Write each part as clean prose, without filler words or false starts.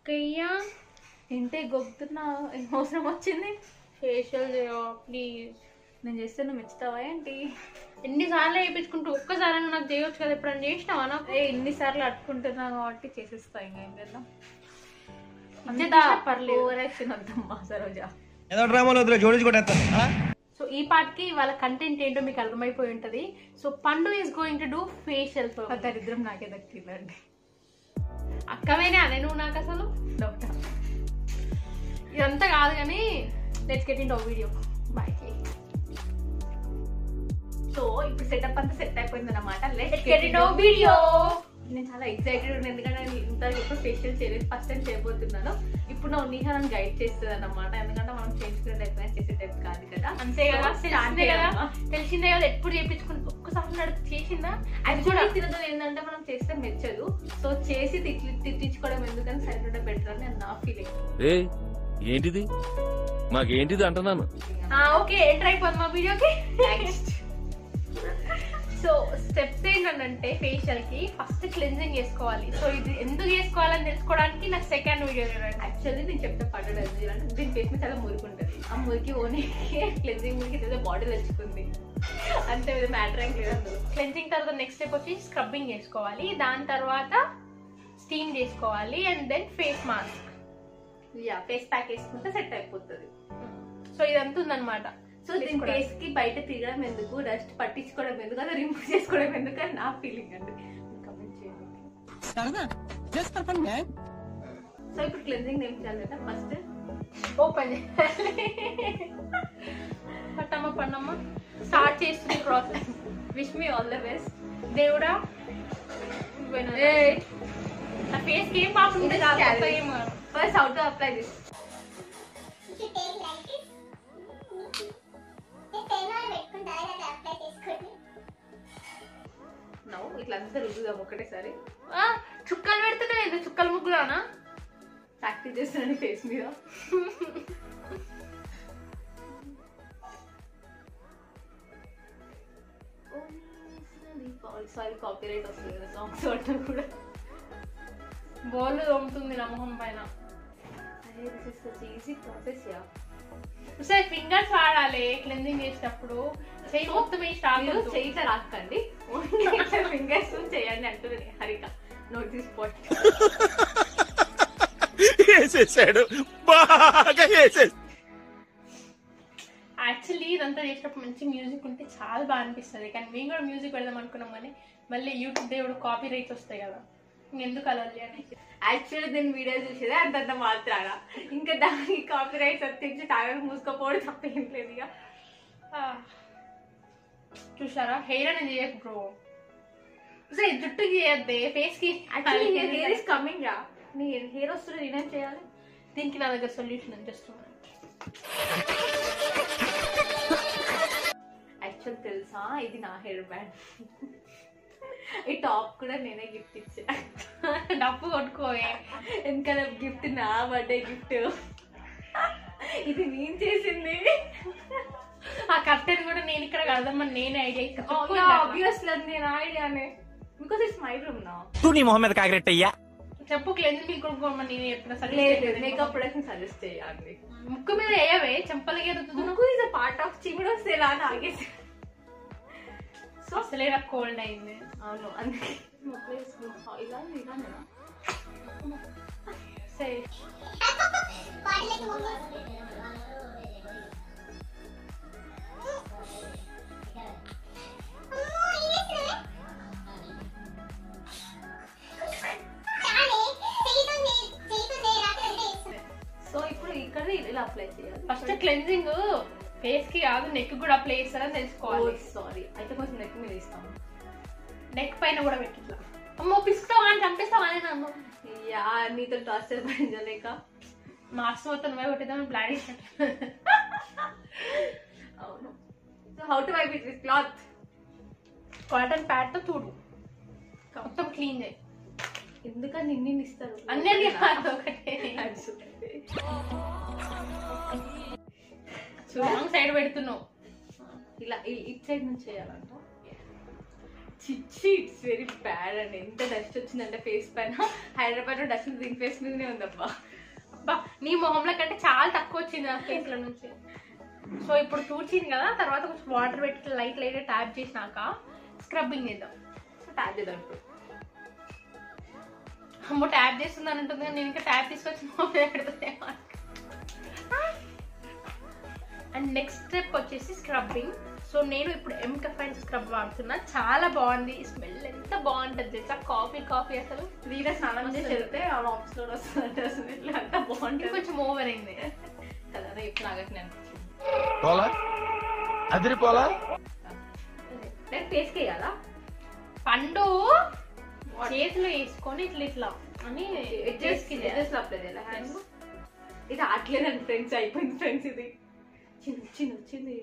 అక్కయ్య ఇంటే గొప్పతున్నా అవసరం వచ్చింది. Facial please. నేను చేస్తే నువ్వు మెచ్చుతావా ఏంటి? ఎన్నిసార్లు వేయించుకుంటూ ఒక్కసారి నాకు చేయొచ్చు కదా. ఎప్పుడన్నా చేసినావా నాకు? ఎన్నిసార్లు అట్టుకుంటున్నా కాబట్టి చేసేస్తా. ఇంకా ఏం చేద్దాం. పర్లేదు. ఓవరాక్షన్ వద్దమ్మా సరోజా. ఏదో డ్రామాలో వద్దులే, జోడించుకుంటా. సో ఈ పార్ట్కి వాళ్ళ కంటెంట్ ఏంటో మీకు అర్థమైపోయి ఉంటది. So Pandu is going to do facial. దరిద్రం నాకే దక్కిందండి. అక్కవేనే అనే నువ్వు నాకు అసలు ఇదంతా కాదు కానీ let's get into video. Bye. So ఇప్పుడు సెటప్ అంతా సెట్ అయిపోయింది అనమాట. Let's get into video. నేను చాలా ఎక్సైటెడ్ ఉన్నాను, ఎందుకంటే నేను ఇంత ఎప్పుడు ఫేషియల్ చేయలేదు, ఫస్ట్ టైం చేయబోతున్నాను. ఇప్పుడు నా నిహా నన్ను గైడ్ చేస్తుంది అన్నమాట, ఎందుకంటే మనం చేయించుకునే టైప్ చేసే టైప్ కాదు కదా. అంతే కదా, తెలిసిందే కదా. ఎప్పుడు చేయించుకుని ఒక్కసారి నడుపు చేసిందా? అది కూడా తినదు. ఏంటంటే మనం చేస్తే మెచ్చదు, సో చేసి తిట్టించుకోవడం ఎందుకని సైలెంట్ బెటర్ అని నా ఫీలింగ్. ఏంటిది మాకేంటిది అంటున్నాను. ఓకే, ఎంటర్ అయిపోతుంది మా వీడియోకి. సో స్టెప్స్ ఏంటంటే ఫేషియల్ కి ఫస్ట్ క్లెన్జింగ్ చేసుకోవాలి. సో ఇది ఎందుకు చేసుకోవాలని తెలుసుకోవడానికి నాకు సెకండ్ వీడియో చూడండి. యాక్చువల్లీ నేను చెప్తే పడదు, అంటే దీని ఫేస్ మీద చాలా మురికి ఉంటుంది. ఆ మురికి ఓన్లీ క్లెన్జింగ్ మురికి ఏదో బాడీ తెచ్చుకుంది అంతే, మ్యాటర్ ఏం లేదు అందులో. క్లెన్జింగ్ తర్వాత నెక్స్ట్ స్టెప్ వచ్చి స్క్రబ్బింగ్ చేసుకోవాలి. దాని తర్వాత స్టీమ్ చేసుకోవాలి and then face mask, face pack వేసుకుంటే సెట్ అయిపోతుంది. సో ఇదంతా ఉందన్నమాట. సో దీని ఫేస్ కి బయట తిరగడం ఎందుకు, డస్ట్ పట్టించుకోవడం ఎందుకు, అది రిమూవ్ చేసుకోవడం ఎందుకు అని నా ఫీలింగ్ అండి. కమెంట్ చేయండి. సో ఇప్పుడు క్లెన్జింగ్ ఏం చేయాలంటే ఫస్ట్ ఓపెన్ పట్టమ్మ పన్నమ్మ స్టార్ట్ చేస్తుంది process. Wish me all the best. దేవుడా నా ఫేస్ కి ఏం బాగుంటుంది కాదు. First how to apply this. ఇట్లా అంతా రుద్దుదాం ఒకటేసారి. చుక్కలు పెడుతున్నాయి, చుక్కల ముగ్గులానా? ప్రాక్టీస్ చేస్తున్నాను ఫేస్ మీద. సారీ కాపీరైట్ వస్తుంది కదా సాంగ్స్ వాటర్ కూడా. బోల్ తోముతుంది నా మొహం పైన. అరే this is such easy process yeah. సరే ఫింగర్స్ వాడాలి క్లెన్జింగ్ చేసేటప్పుడు. చెయ్యి మొత్తం చేయితే రాకండి, ఫింగర్స్ చేయండి అంటుంది హరిక. Note this spot. వేసేసాడు బాగా వేసేసాడు. యాక్చువల్లీ ఇదంతా చేసేటప్పుడు మంచి మ్యూజిక్ ఉంటే చాలా బాగా అనిపిస్తుంది. కానీ మేము కూడా మ్యూజిక్ పెడదాం అనుకున్నాం, కానీ మళ్ళీ యూట్యూబ్ దేవుడు కాపీ రైట్స్ వస్తాయి కదా, ఇంకెందుకు అలా అని. యాక్చువల్లీ దీని వీడియో చూసేదే అంతంత మాత్రాన, ఇంకా దానికి కాపీ రైట్స్ వచ్చి టాగర్ మూసుకోపోవడం తప్ప ఏం లేదు. ఇక చూసారా, హెయిర్ అనేది చేయకు బ్రో. సరే జుట్టుకి చేయద్దే, ఫేస్ కి. హెయిర్ ఇస్ కమింగ్ రా, నీ హెయిర్ వస్తుంది, నేనేం చేయాలి? దీనికి నా దగ్గర సొల్యూషన్ జస్ట్. యాక్చువల్ తెలుసా, ఇది నా హెయిర్ బ్యాండ్. ఈ టాప్ కూడా నేనే గిఫ్ట్ ఇచ్చా. డప్పు కొట్టుకోవే, ఎందుకంటే గిఫ్ట్ నా బర్త్డే గిఫ్ట్. ఇది నేను చేసింది. ఆ కర్టెన్ కూడా నేను ఇక్కడ కడదామని నేనే ఐడియా. ఆబ్వియస్లీ అది నేను ఐడియానే, బికాస్ ఇట్స్ మై రూమ్ నా. తూ నీ మొహమ్మద్ కాగ్రెట్టయ్యా చెప్పు క్లెన్జింగ్ మీకు కొనుక్కోమని నేను ఎప్పుడు సజెస్ట్ మేకప్ ప్రొడక్ట్స్ సజెస్ట్ చేయాలి. ముక్కు మీద వేయవే, చెంపలకి ముక్కు ఇస్ అ పార్ట్ ఆఫ్ చిగుడు వస్తే ఎలా అని ఆగేసి. సో అసలే నాకు కోల్డ్ అయింది. అవును, అందుకే ఇలా ఇలానేనా. సరే సో ఇప్పుడు ఇక్కడ ఇలా అప్లై చేయాలి. ఫస్ట్ క్లెన్జింగ్ ఫేస్ కి కాదు, నెక్ కూడా అప్లై చేస్తారని తెలుసుకోవాలి. సారీ, అయితే కొంచెం నెక్ మీద ఇస్తాము. నెక్ పైన కూడా పెట్టిట్లా. అమ్మో పిస్తావా అని చంపేస్తావా అని నన్ను. యా, నీతో టార్చర్ భరించలేక మాస్క్ మొత్తం నువ్వే కొట్టేద్దామని ప్లాన్ చేసినట్టు. అవును. So how to wipe it with cloth. Cotton pad తో తుడు, మొత్తం క్లీన్ చేయి. ఎందుకని నిన్ను ఇస్తారు అన్నీ ఒకటే. రాంగ్ సైడ్ పెడుతున్నావు. ఇలా ఇట్ సైడ్ నుంచి చేయాలంట. చిచ్చి ఇట్స్ వెరీ బ్యాడ్ అండి. ఎంత డస్ట్ వచ్చిందంటే ఫేస్ పైన. హైదరాబాద్ లో డస్ట్ దీని ఫేస్ మీదనే ఉందబ్బా. అబ్బా నీ మొహంలో కంటే చాలా తక్కువ వచ్చింది ఆ ఫేస్ల నుంచి. సో ఇప్పుడు చూచింది కదా, తర్వాత కొంచెం వాటర్ పెట్టి లైట్ లైట్ ట్యాప్ చేసినాక స్క్రబ్బింగ్ చేద్దాం. ట్యాప్ చేద్దాం ఇప్పుడు. అమ్మో ట్యాప్ చేస్తుందని ఉంటుంది కానీ నేను ఇంకా ట్యాప్ తీసుకొచ్చి మొహం పెడుతుంది. అండ్ నెక్స్ట్ స్టెప్ వచ్చేసి స్క్రబ్బింగ్. సో నేను ఇప్పుడు ఎంకఫైన్ స్క్రబ్ వాడుతున్నా, చాలా బాగుంది. స్మెల్ ఎంత బాగుంటుంది తెలుసా, కాఫీ కాఫీ అసలు. వీర స్నానం చేసి వెళ్తే ఆ ఆఫీస్ లో వస్తుందంటే అసలు ఇట్లా అంతా బాగుంటుంది. కొంచెం ఓవర్ అయింది కదా, ఇప్పుడు నాగట్ని అనిపించింది. పోలా అదిరిపోలా నేను ఫేస్కి వేయాలా? పండు చేతిలో వేసుకొని ఇట్లా ఇట్లా అని అప్లై చేయాలి హ్యాండ్స్. ఇది అట్లేనండి ఫ్రెండ్స్, అయిపోయింది ఫ్రెండ్స్. ఇది వచ్చింది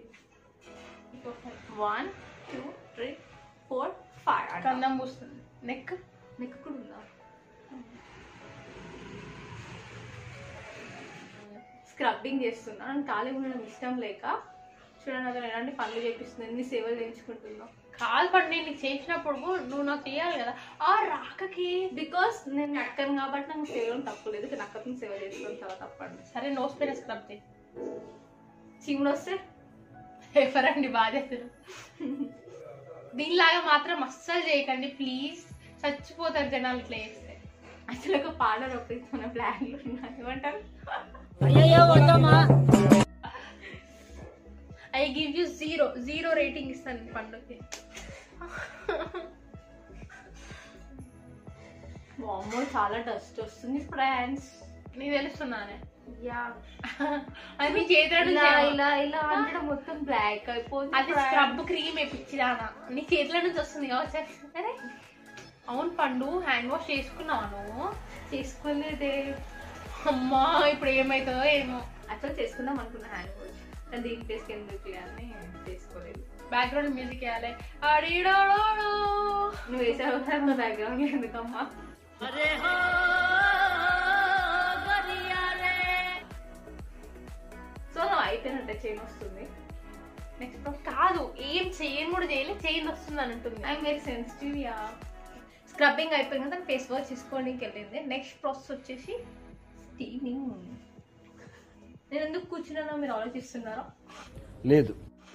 1 2 3 4 5 కందం పూస్తుంది. నెక్ కూడా ఉందా? స్క్రబ్బింగ్ చేస్తున్నా. నాకు ఖాళీ ఉండడం ఇష్టం లేక చూడండి అతను ఎలాంటి పనులు చేపిస్తుంది, ఎన్ని సేవలు చేయించుకుంటున్నా. కాలు పడి నేను చేసినప్పుడు నువ్వు నాకు చేయాలి కదా ఆ రాకకి. బికాస్ నేను నక్కను కాబట్టి నాకు సేవలు తప్పలేదు, నక్కతో సేవ చేసుకోవడం చాలా తప్పండి. సరే నోస్ పైన స్క్రబ్ చేయి. చీముడు వస్తే ఎవరండి బాధ్యతలు? దీనిలాగా మాత్రం అస్సలు చేయకండి ప్లీజ్, చచ్చిపోతారు జనాలు ఇట్లా చేస్తే. అసలు ఒక పార్లర్ ఒప్పిస్తున్న ప్లాన్లు ఉన్నాయి. ఏమంటారు? ఐ గివ్ యూ 0 రేటింగ్ ఇస్తాను పండుగకి. అమ్మో చాలా డస్ట్ వస్తుంది ఫ్రెండ్స్. నీకు తెలుస్తున్నానే యా అది మీ చేతులను ఇలా అంటే మొత్తం బ్లాక్ అయిపోతుంది. అది స్క్రబ్ క్రీమ్ వేపించిదానా నీ చేతుల నుంచి వస్తుంది కావచ్చు. అరే అవును పండు, హ్యాండ్ వాష్ చేసుకున్నావా నువ్వు? చేసుకోలేదే. అమ్మా ఇప్పుడు ఏమవుతుందో ఏమో. అసలు చేసుకుందాం అనుకున్నా హ్యాండ్ వాష్, కానీ దీని ఫేస్కి ఎందుకు అని చేసుకోలేదు. బ్యాక్గ్రౌండ్ మ్యూజిక్ వేయాలి. నువ్వు వేసావు కదా బ్యాక్గ్రౌండ్ ఎందుకమ్మా? సో నువ్వు అయిపోయినట్టే చైన్ వస్తుంది. నెక్స్ట్ కాదు, ఏం చేయను కూడా చేయలేదు, చైన్ వస్తుంది అని ఉంటుంది. I'm very sensitive. Yeah scrubbing అయిపోయిన తర్వాత ఫేస్ వాష్ తీసుకోవడానికి వెళ్ళింది. నెక్స్ట్ ప్రాసెస్ వచ్చేసి స్టీమింగ్. నేను ఎందుకు కూర్చున్నానో మీరు ఆలోచిస్తున్నారా? లేదు.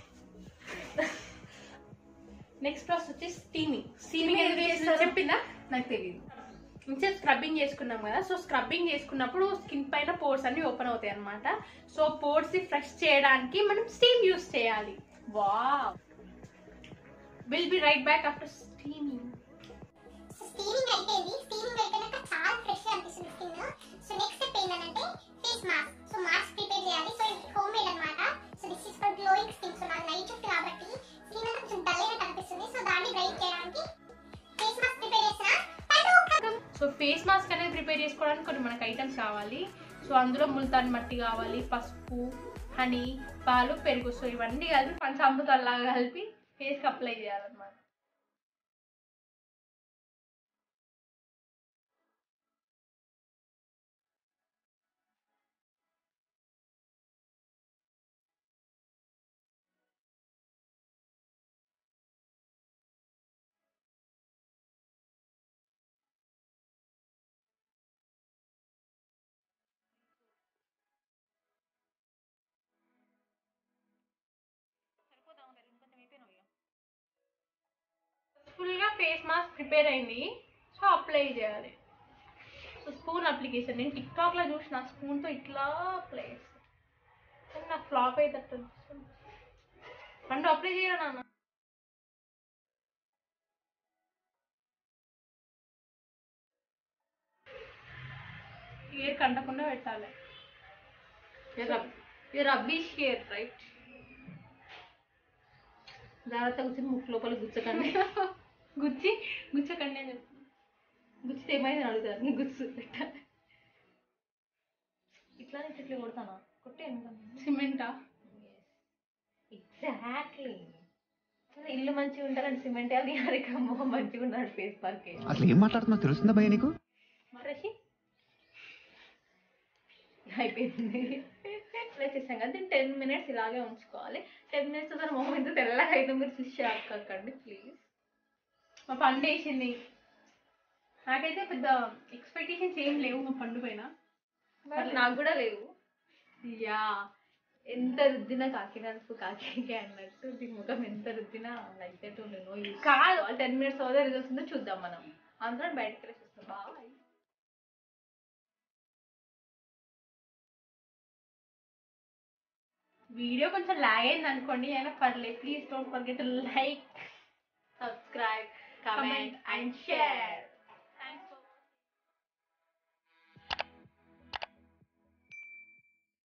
నెక్స్ట్ ప్రాసెస్ వచ్చేసి స్టీమింగ్ ఎందుకు చేస్తారో చెప్పిందా? నాకు తెలియదు. ఇంకా స్క్రబ్బింగ్ చేసుకున్నాం కదా, సో స్క్రబ్బింగ్ చేసుకున్నప్పుడు స్కిన్ పైన పోర్స్ అన్ని ఓపెన్ అవుతాయి అనమాట. సో పోర్స్ ని ఫ్రెష్ చేయడానికి మనం స్టీమ్ యూస్ చేయాలి. Wow. Will be right back after steaming. Steaming అయిపోయింది. స్టీమింగ్ అయిపోయినాక చాలా ఫ్రెష్ అనిపిస్తుంది స్కిన్. సో నెక్స్ట్ స్టెప్ ఏంటంటే face mask. So mask prepare చేయాలి. సో ఇది హోమ్ మేడ్ అన్నమాట. So this is for glowing skin. So నాకు నైట్ షిఫ్ట్ కాబట్టి స్కిన్ అంతా కొంచెం డల్ అయినట్టు అనిపిస్తుంది. సో దాన్ని బ్రైట్ చేయడానికి ఫేస్ మాస్క్ ప్రిపేర్ చేసిన. సో ఫేస్ మాస్క్ అనేది ప్రిపేర్ చేసుకోవడానికి కొన్ని మనకు ఐటమ్స్ కావాలి. సో అందులో ముల్తాన్ మట్టి కావాలి, పసుపు, హనీ, పాలు, పెరుగు. సో ఇవన్నీ కలిపి పంచామృతాల్లాగా కలిపి ఫేస్కి అప్లై చేయాలన్నమాట. ఫుల్గా ఫేస్ మాస్క్ ప్రిపేర్ అయింది. సో అప్లై చేయాలి. సో స్పూన్ అప్లికేషన్ నేను టిక్టాక్లో చూసిన, స్పూన్తో ఇట్లా అప్లై చేస్తాను కానీ నాకు ఫ్లాప్ అయ్యేటట్టు పండు. అప్లై చేయరా నాన్న? హెయిర్ కంటకుండా పెట్టాలి. Rubbish hair right. జాగ్రత్త కూర్చొని ముక్కు లోపల గుచ్చకండి. గుచ్చకండి అని చెప్తాను. గుచ్చితే ఏమైంది అడుగుతారు. నీ గుచ్చు పెట్టాలి. ఇట్లానే చెట్లు కొడతానా? కొట్టే సిమెంటా? ఎగ్జాక్ట్లీ. ఇల్లు మంచిగా ఉంటారని సిమెంట్ అది అరికమ్మ మంచిగా ఉన్నాడు ఫేస్ పార్క్. అసలు ఏం మాట్లాడుతున్నా తెలుస్తుందా భయ నీకు? మరసి అయిపోయింది. అప్లై చేసాం కదా, 10 minutes ఇలాగే ఉంచుకోవాలి. 10 minutes తర్వాత మొహం ఎంత తెల్లగా అయితే మీరు చూసి అక్కండి ప్లీజ్. మా పండు వేసింది. నాకైతే పెద్ద ఎక్స్పెక్టేషన్స్ ఏం లేవు మా పండు పైన. నాకు కూడా లేవు. యా, ఎంత రుద్దినా కాకినాడకు కాకి అన్నట్టు దీని ముఖం ఎంత రుద్దినా లైక్ దట్ నేను కాదు 10 minutes అవుదా రిజల్ట్స్ ఉందో చూద్దాం మనం. అందరం బయటకు వెళ్ళి చూస్తాం. బాయ్. వీడియో కొంచెం లాగ్ అయింది అనుకోండి, అయినా పర్లేదు. Please don't forget to like, subscribe, comment comment and and share. Share.